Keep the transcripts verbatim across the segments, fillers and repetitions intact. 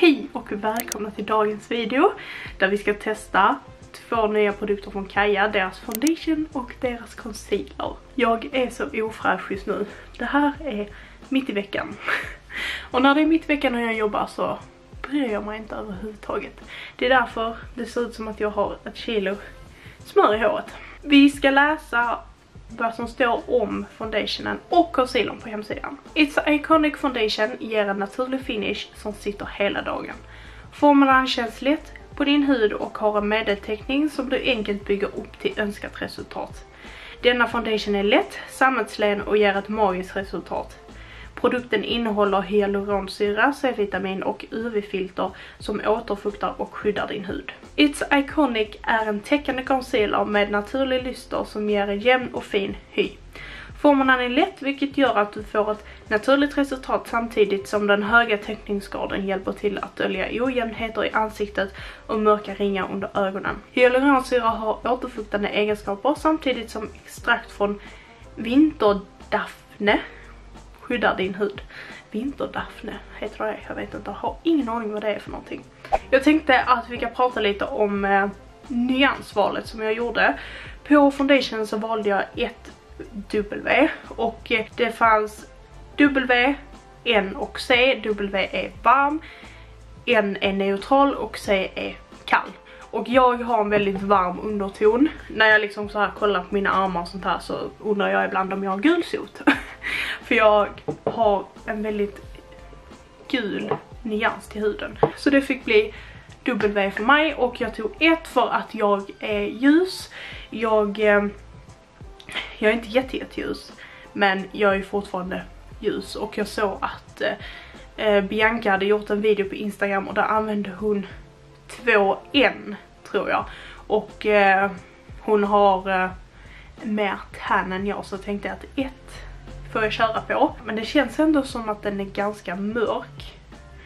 Hej och välkomna till dagens video där vi ska testa två nya produkter från Kaja, deras foundation och deras concealer. Jag är så ofräsch just nu. Det här är mitt i veckan. Och när det är mitt i veckan och jag jobbar så bryr jag mig inte överhuvudtaget. Det är därför det ser ut som att jag har ett kilo smör i håret. Vi ska läsa vad som står om foundationen och concealern på hemsidan. It's Iconic Foundation ger en naturlig finish som sitter hela dagen. Formulan känns lätt på din hud och har en medeltäckning som du enkelt bygger upp till önskat resultat. Denna foundation är lätt, sammetslen och ger ett magiskt resultat. Produkten innehåller hyaluronsyra, C-vitamin och U V-filter som återfuktar och skyddar din hud. It's Iconic är en täckande concealer med naturlig lyster som ger en jämn och fin hy. Formulan är lätt vilket gör att du får ett naturligt resultat samtidigt som den höga täckningsgraden hjälper till att dölja ojämnheter i ansiktet och mörka ringar under ögonen. Hyaluronsyra har återfuktande egenskaper samtidigt som extrakt från vinterdaphne skyddar din hud. Vinterdaphne heter det, jag vet inte, jag har ingen aning vad det är för någonting. Jag tänkte att vi kan prata lite om eh, nyansvalet som jag gjorde. På foundation så valde jag ett W och eh, det fanns W, N och C. W är varm, N är neutral och C är kall. Och jag har en väldigt varm underton. När jag liksom så här kollar på mina armar och sånt här så undrar jag ibland om jag har gulsot. För jag har en väldigt gul nyans till huden. Så det fick bli W för mig och jag tog ett för att jag är ljus. Jag, eh, jag är inte jätte, jätte ljus, men jag är fortfarande ljus. Och jag såg att eh, Bianca hade gjort en video på Instagram och där använde hon två N tror jag. Och eh, hon har eh, mer tan än jag, så tänkte jag att ett får jag köra på. Men det känns ändå som att den är ganska mörk.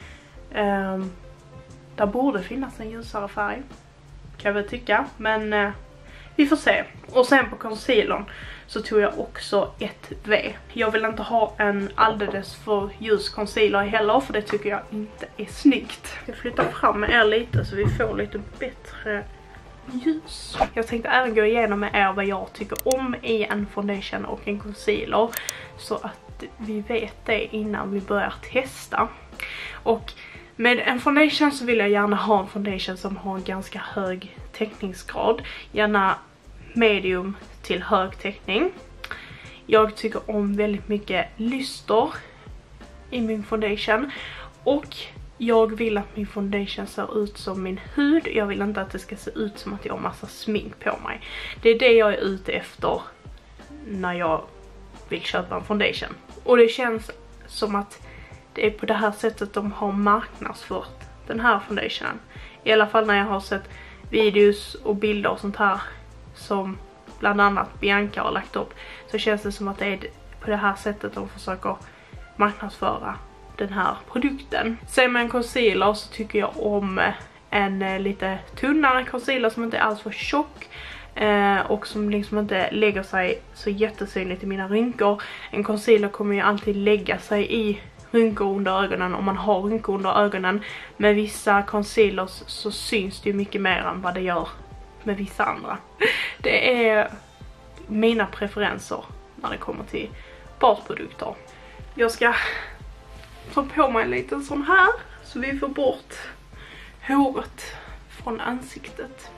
Um, där borde finnas en ljusare färg, kan jag väl tycka. Men uh, vi får se. Och sen på concealern så tog jag också ett V. Jag vill inte ha en alldeles för ljus concealer heller, för det tycker jag inte är snyggt. Jag flyttar fram med er lite så vi får lite bättre ljus. Jag tänkte även gå igenom med er vad jag tycker om i en foundation och en concealer, så att vi vet det innan vi börjar testa. Och med en foundation så vill jag gärna ha en foundation som har en ganska hög täckningsgrad, gärna medium till hög täckning. Jag tycker om väldigt mycket lyster i min foundation och jag vill att min foundation ser ut som min hud. Jag vill inte att det ska se ut som att jag har massa smink på mig. Det är det jag är ute efter när jag vill köpa en foundation. Och det känns som att det är på det här sättet de har marknadsfört den här foundationen. I alla fall när jag har sett videos och bilder och sånt här som bland annat Bianca har lagt upp, så känns det som att det är på det här sättet de försöker marknadsföra den här produkten. Sen med en concealer så tycker jag om en eh, lite tunnare concealer som inte är alls för tjock eh, och som liksom inte lägger sig så jättesynligt i mina rynkor. En concealer kommer ju alltid lägga sig i rynkor under ögonen om man har rynkor under ögonen. Med vissa concealers så syns det ju mycket mer än vad det gör med vissa andra. Det är mina preferenser när det kommer till basprodukter. Jag ska ta på mig en liten sån här så vi får bort håret från ansiktet.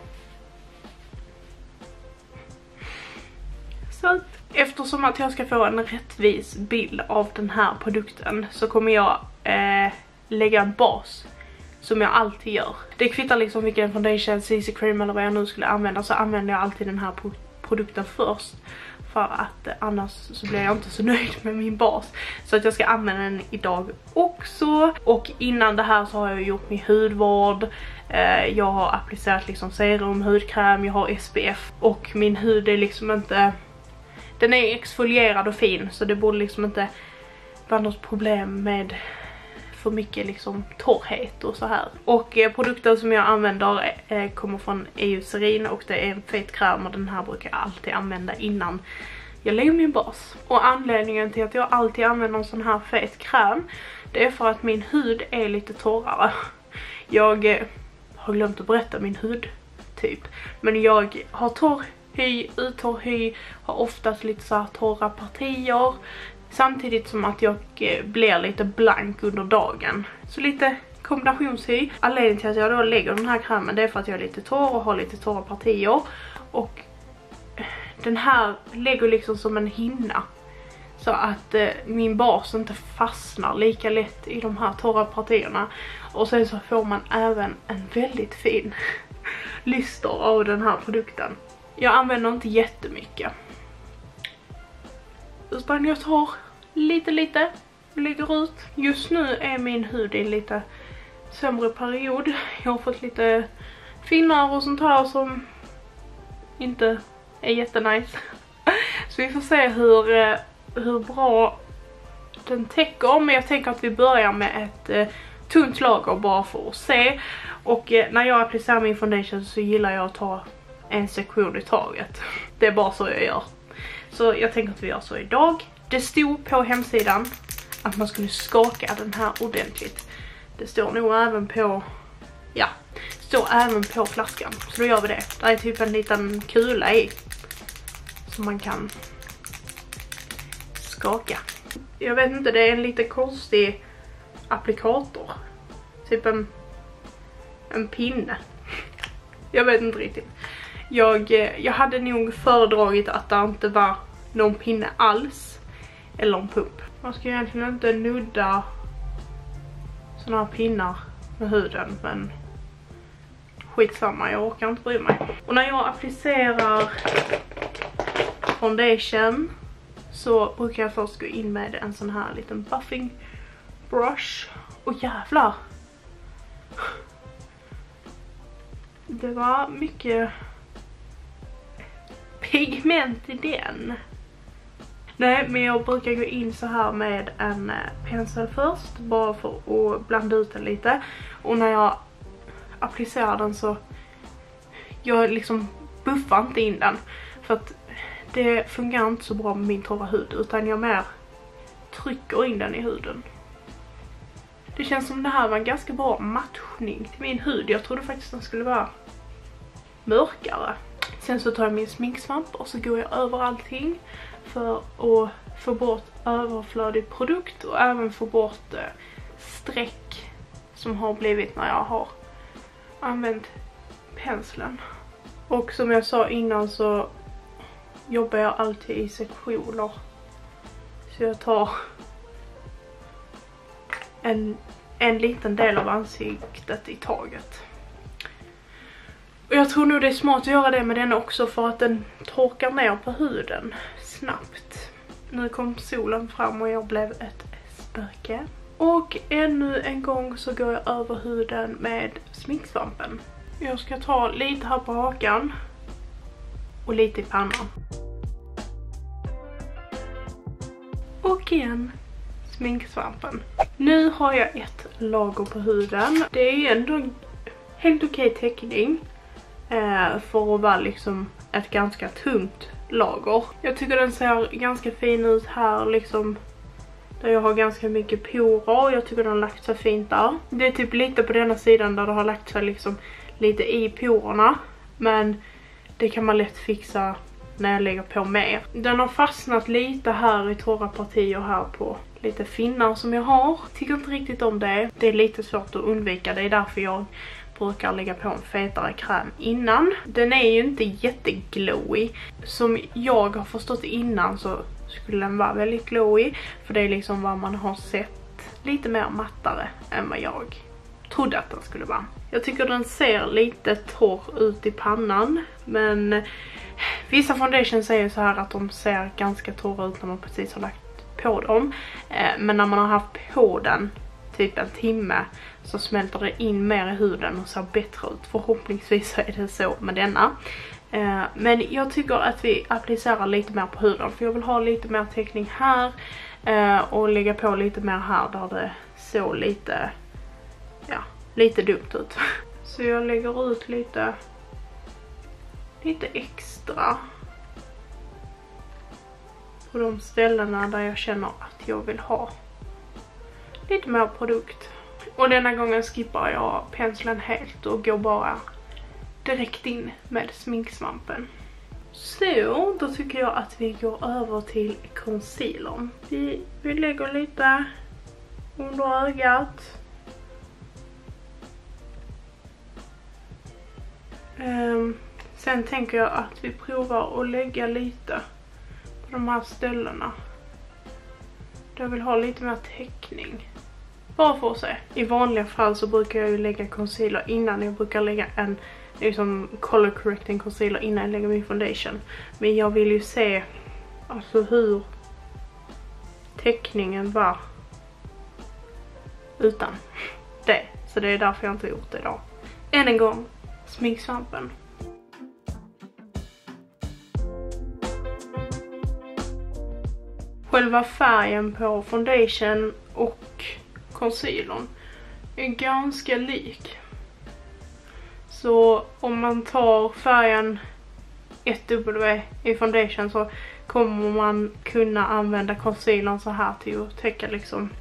Så att eftersom att jag ska få en rättvis bild av den här produkten så kommer jag eh, lägga en bas som jag alltid gör. Det kvittar liksom vilken foundation, C C cream eller vad jag nu skulle använda, så använder jag alltid den här produkten först. För att eh, annars så blir jag inte så nöjd med min bas. Så att jag ska använda den idag också. Och innan det här så har jag gjort min hudvård. Eh, jag har applicerat liksom serum, hudkräm, jag har S P F. Och min hud är liksom inte... Den är exfolierad och fin, så det borde liksom inte vara något problem med för mycket liksom torrhet och så här. Och eh, produkten som jag använder eh, kommer från Eucerin och det är en fet kräm, och den här brukar jag alltid använda innan jag lägger min bas. Och anledningen till att jag alltid använder en sån här fet kräm, det är för att min hud är lite torrare. Jag eh, har glömt att berätta min hudtyp. Men jag har torr hy, uttorr hy, har oftast lite så här torra partier. Samtidigt som att jag eh, blir lite blank under dagen. Så lite kombinationshy. Anledningen till att jag då lägger den här krämen, det är för att jag är lite torr och har lite torra partier. Och den här lägger liksom som en hinna. Så att eh, min bas inte fastnar lika lätt i de här torra partierna. Och sen så får man även en väldigt fin lyster av den här produkten. Jag använder inte jättemycket. Utan jag tar lite lite, lägger ut. Just nu är min hud i lite sämre period. Jag har fått lite finnar och sånt här som inte är jättenice. Så vi får se hur, hur bra den täcker. Men jag tänker att vi börjar med ett eh, tunt lager bara för att se. Och eh, när jag applicerar min foundation så gillar jag att ta en sektion i taget. Det är bara så jag gör. Så jag tänker att vi gör så idag. Det stod på hemsidan att man skulle skaka den här ordentligt. Det står nog även på, ja, det står även på flaskan. Så då gör vi det. Det är typ en liten kula i som man kan skaka. Jag vet inte, det är en lite konstig applikator. Typ en, en pinne. Jag vet inte riktigt. Jag, jag hade nog föredragit att det inte var någon pinne alls. Eller en pump. Man ska egentligen inte nudda såna här pinnar med huden. Men skitsamma, jag orkar inte bry mig. Och när jag applicerar foundation så brukar jag först gå in med en sån här liten buffing brush. Och jävlar! Det var mycket pigment i den. Nej, men jag brukar gå in så här med en pensel först. Bara för att blanda ut den lite. Och när jag applicerar den så jag liksom buffar inte in den. För att det fungerar inte så bra med min torra hud. Utan jag mer trycker in den i huden. Det känns som det här var en ganska bra matchning till min hud. Jag trodde faktiskt den skulle vara mörkare. Sen så tar jag min sminksvamp och så går jag över allting för att få bort överflödig produkt och även få bort eh, streck som har blivit när jag har använt penseln. Och som jag sa innan så jobbar jag alltid i sektioner. Så jag tar en, en liten del av ansiktet i taget. Och jag tror nog det är smart att göra det med den också för att den torkar ner på huden snabbt. Nu kom solen fram och jag blev ett spöke. Och ännu en gång så går jag över huden med sminksvampen. Jag ska ta lite här på hakan och lite i pannan. Och igen sminksvampen. Nu har jag ett lager på huden. Det är ju ändå en helt okej täckning. För att vara liksom ett ganska tungt lager. Jag tycker den ser ganska fin ut här liksom. Där jag har ganska mycket porer. Jag tycker den har lagt sig fint där. Det är typ lite på denna sidan där det har lagt sig liksom lite i porerna. Men det kan man lätt fixa när jag lägger på mer. Den har fastnat lite här i torra partier här på lite finnar som jag har. Tycker inte riktigt om det. Det är lite svårt att undvika. Det är därför jag brukar lägga på en fetare kräm innan. Den är ju inte jätteglowy. Som jag har förstått innan så skulle den vara väldigt glowy. För det är liksom vad man har sett lite mer mattare än vad jag trodde att den skulle vara. Jag tycker den ser lite torr ut i pannan. Men vissa foundations säger så här att de ser ganska torra ut när man precis har lagt på dem. Men när man har haft på den typ en timme så smälter det in mer i huden och ser bättre ut. Förhoppningsvis så är det så med denna. Eh, men jag tycker att vi applicerar lite mer på huden. För jag vill ha lite mer täckning här. Eh, och lägga på lite mer här där det såg lite, ja, lite dumt ut. Så jag lägger ut lite, lite extra på de ställena där jag känner att jag vill ha lite mer produkt. Och denna gången skippar jag penseln helt och går bara direkt in med sminksvampen. Så, då tycker jag att vi går över till concealern. Vi, vi lägger lite under ögat. Um, sen tänker jag att vi provar att lägga lite på de här ställena. Jag vill ha lite mer täckning. Bara för att se. I vanliga fall så brukar jag ju lägga concealer innan. Jag brukar lägga en liksom color correcting concealer innan jag lägger min foundation. Men jag vill ju se alltså hur täckningen var utan det. Så det är därför jag inte har gjort det idag. Än en gång, sminksvampen. Själva färgen på foundation och concealern är ganska lik. Så om man tar färgen ett W i foundation så kommer man kunna använda concealern så här till att täcka liksom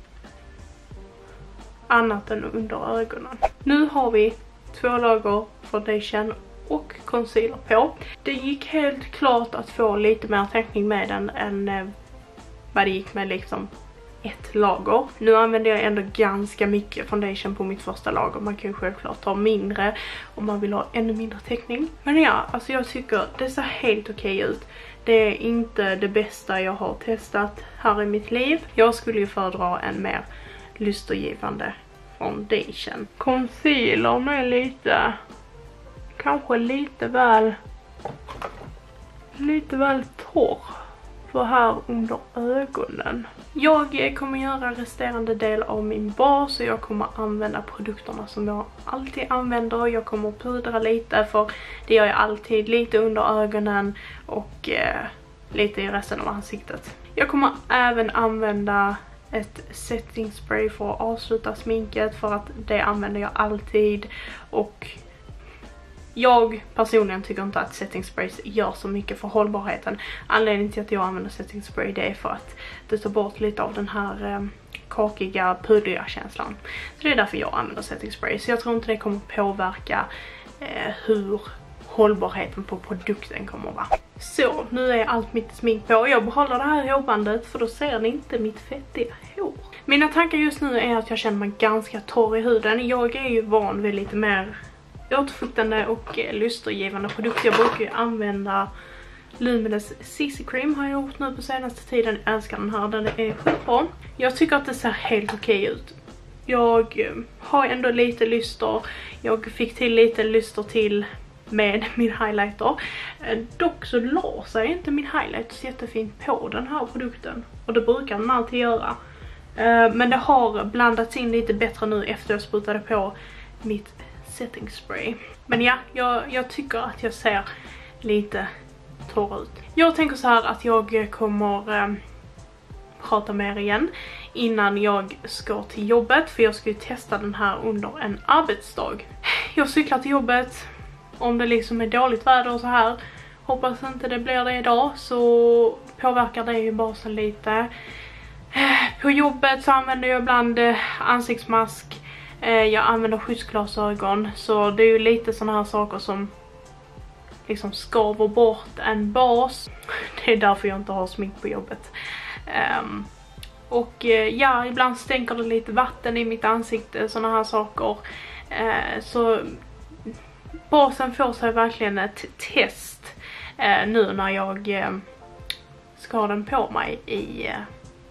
annat än under ögonen. Nu har vi två lager foundation och concealer på. Det gick helt klart att få lite mer täckning med den än vad det gick med liksom ett lager. Nu använder jag ändå ganska mycket foundation på mitt första lager. Man kan ju självklart ta mindre om man vill ha ännu mindre täckning. Men ja, alltså jag tycker det ser helt okej ut. Det är inte det bästa jag har testat här i mitt liv. Jag skulle ju föredra en mer lystergivande foundation. Concealern är lite, kanske lite väl, lite väl torr för här under ögonen. Jag kommer göra resterande del av min bas och jag kommer använda produkterna som jag alltid använder. Jag kommer pudra lite, för det gör jag alltid, lite under ögonen och eh, lite i resten av ansiktet. Jag kommer även använda ett setting spray för att avsluta sminket, för att det använder jag alltid. Och jag personligen tycker inte att setting sprays gör så mycket för hållbarheten. Anledningen till att jag använder setting spray, det är för att det tar bort lite av den här eh, kakiga, pudriga känslan. Så det är därför jag använder setting spray. Så jag tror inte det kommer påverka eh, hur hållbarheten på produkten kommer att vara. Så, nu är allt mitt smink på. Jag behåller det här hårbandet för då ser ni inte mitt fettiga hår. Mina tankar just nu är att jag känner mig ganska torr i huden. Jag är ju van vid lite mer återfuktande och lystergivande produkter. Jag brukar ju använda Luminous C C Cream, har jag gjort nu på senaste tiden. Jag älskar den här, den är skitbra. Jag tycker att det ser helt okej ut. Jag har ändå lite lyster. Jag fick till lite lyster till med min highlighter. Dock så la sig inte min highlighter så jättefint på den här produkten. Och det brukar den alltid göra. Men det har blandats in lite bättre nu efter jag sprutade på mitt setting spray. Men ja, jag, jag tycker att jag ser lite torr ut. Jag tänker så här att jag kommer eh, prata med er igen innan jag ska till jobbet. För jag ska ju testa den här under en arbetsdag. Jag cyklar till jobbet. Om det liksom är dåligt väder och så här, hoppas inte det blir det idag, så påverkar det ju basen lite. På jobbet så använder jag ibland ansiktsmask. Jag använder skyddsglasögon, så det är ju lite såna här saker som liksom skaver bort en bas. Det är därför jag inte har smink på jobbet. Um, och ja, ibland stänker det lite vatten i mitt ansikte, såna här saker. Uh, så basen får sig verkligen ett test uh, nu när jag uh, ska ha den på mig i uh,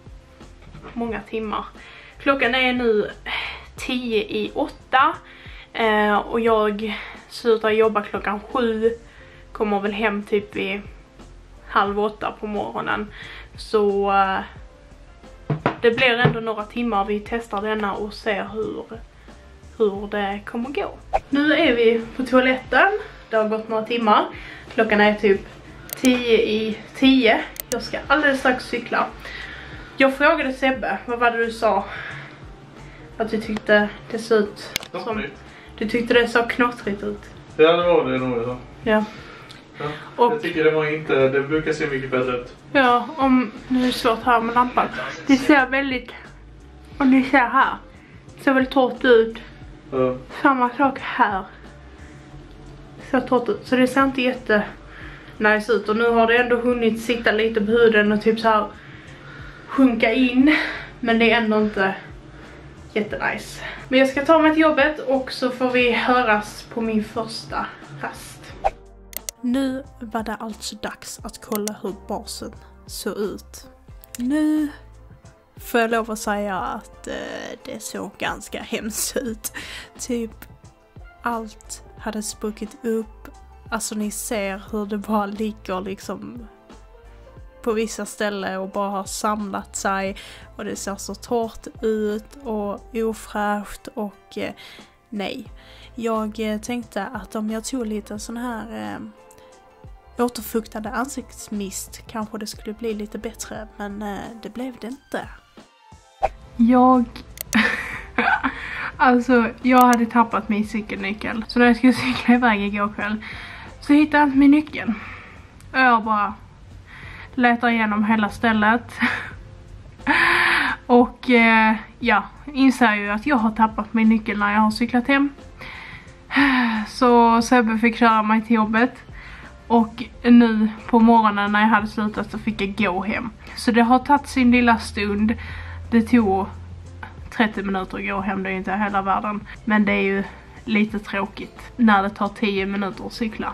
många timmar. Klockan är nu tio i åtta eh, och jag slutar jobba klockan sju, kommer väl hem typ vid halv åtta på morgonen. Så eh, det blir ändå några timmar vi testar denna och ser hur, hur det kommer gå. Nu är vi på toaletten, det har gått några timmar. Klockan är typ tio i tio. Jag ska alldeles strax cykla. Jag frågade Sebbe, vad var det du sa? Att du tyckte det såg ut som... Du tyckte det så knottrigt ut. Ja, det var det nog. Ja. Ja. Och, jag tycker det var inte... Det brukar se mycket bättre ut. Ja, om... Nu är det svårt här med lampan. Det ser väldigt... Och ni ser här. Ser väl torrt ut. Ja. Samma sak här. Ser torrt ut. Så det ser inte jätte nice ut. Och nu har det ändå hunnit sitta lite på huden och typ så här sjunka in. Men det är ändå inte jättenice. Men jag ska ta mig till jobbet och så får vi höras på min första rast. Nu var det alltså dags att kolla hur basen såg ut. Nu får jag lov att säga att eh, det såg ganska hemskt ut. Typ allt hade spruckit upp. Alltså ni ser hur det bara ligger liksom på vissa ställen och bara har samlat sig. Och det ser så torrt ut och ofräscht och eh, nej. Jag eh, tänkte att om jag tog lite sån här eh, återfuktande ansiktsmist kanske det skulle bli lite bättre. Men eh, det blev det inte. Jag... alltså, jag hade tappat min cykelnyckel. Så när jag skulle cykla iväg igår kväll så hittade jag inte min nyckel. Och jag bara letar igenom hela stället. Och eh, ja, inser ju att jag har tappat min nyckel när jag har cyklat hem. Så Sebbe fick köra mig till jobbet. Och nu på morgonen när jag hade slutat så fick jag gå hem. Så det har tagit sin lilla stund. Det tog trettio minuter att gå hem, det är inte hela världen. Men det är ju lite tråkigt när det tar tio minuter att cykla.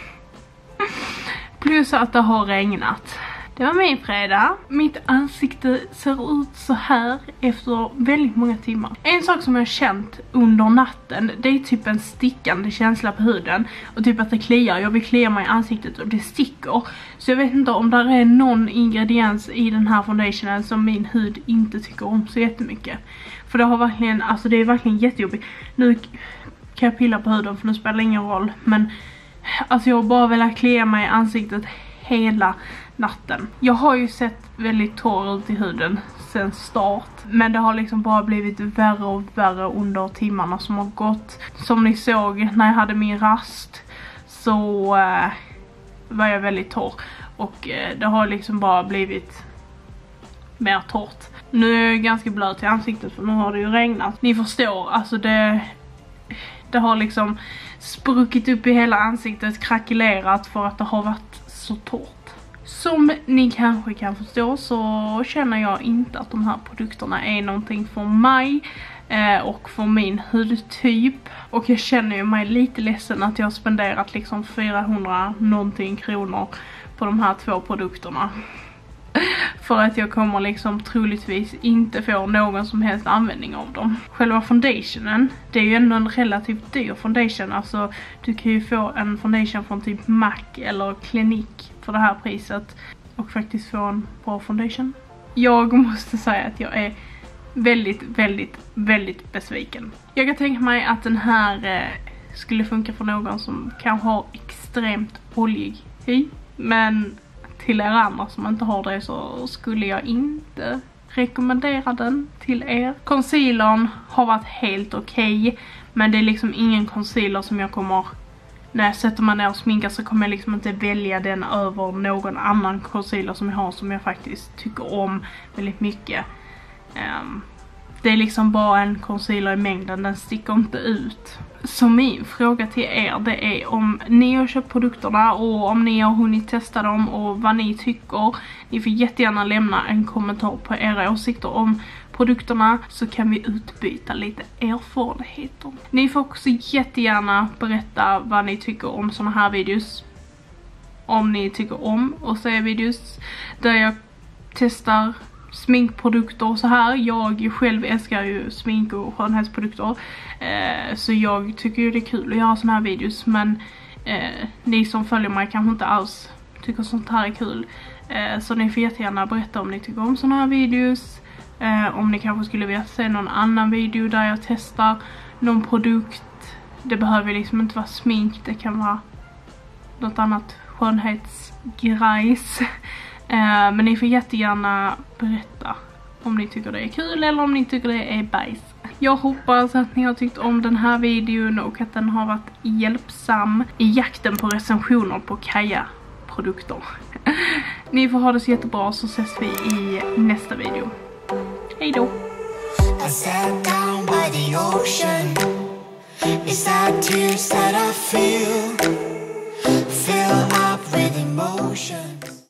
Plus att det har regnat. Det var min fredag. Mitt ansikte ser ut så här efter väldigt många timmar. En sak som jag har känt under natten, det är typ en stickande känsla på huden. Och typ att det kliar. Jag vill klia mig i ansiktet och det sticker. Så jag vet inte om det är någon ingrediens i den här foundationen som min hud inte tycker om så jättemycket. För det har verkligen, alltså det är verkligen jättejobbigt. Nu kan jag pilla på huden för nu spelar det ingen roll. Men alltså jag har bara velat klia mig i ansiktet hela natten. Jag har ju sett väldigt torr ut i huden sen start. Men det har liksom bara blivit värre och värre under timmarna som har gått. Som ni såg när jag hade min rast så äh, var jag väldigt torr. Och äh, det har liksom bara blivit mer torrt. Nu är jag ganska blöt i ansiktet för nu har det ju regnat. Ni förstår, alltså det... Det har liksom spruckit upp i hela ansiktet, krackelerat för att det har varit så torrt. Som ni kanske kan förstå så känner jag inte att de här produkterna är någonting för mig eh, och för min hudtyp. Och jag känner ju mig lite ledsen att jag har spenderat liksom fyrahundra någonting kronor på de här två produkterna. För att jag kommer liksom troligtvis inte få någon som helst användning av dem. Själva foundationen, det är ju ändå en relativt dyr foundation. Alltså du kan ju få en foundation från typ Mac eller Clinique för det här priset. Och faktiskt få en bra foundation. Jag måste säga att jag är väldigt, väldigt, väldigt besviken. Jag kan tänka mig att den här eh, skulle funka för någon som kanske har extremt oljig hy. Men till er andra som inte har det så skulle jag inte rekommendera den till er. Concealern har varit helt okej. Okay, men det är liksom ingen concealer som jag kommer... När jag sätter mig ner och sminkar så kommer jag liksom inte välja den över någon annan concealer som jag har som jag faktiskt tycker om väldigt mycket. Um, det är liksom bara en concealer i mängden, den sticker inte ut. Så min fråga till er det är om ni har köpt produkterna och om ni har hunnit testa dem och vad ni tycker. Ni får jättegärna lämna en kommentar på era åsikter om produkterna så kan vi utbyta lite erfarenheter. Ni får också jättegärna berätta vad ni tycker om såna här videos. Om ni tycker om att se videos där jag testar sminkprodukter och så här. Jag själv älskar ju smink och skönhetsprodukter. Eh, så jag tycker ju det är kul att göra såna här videos. Men eh, ni som följer mig kanske inte alls tycker sånt här är kul. Eh, så ni får jättegärna berätta om ni tycker om såna här videos. Eh, om ni kanske skulle vilja se någon annan video där jag testar någon produkt. Det behöver liksom inte vara smink. Det kan vara något annat skönhetsgrejs. Uh, men ni får jättegärna berätta om ni tycker det är kul eller om ni tycker det är bajs. Jag hoppas att ni har tyckt om den här videon och att den har varit hjälpsam i jakten på recensioner på Kaja-produkter. Ni får ha det så jättebra så ses vi i nästa video. Hej då! by the ocean. It's that tears that I feel, fill up with emotions.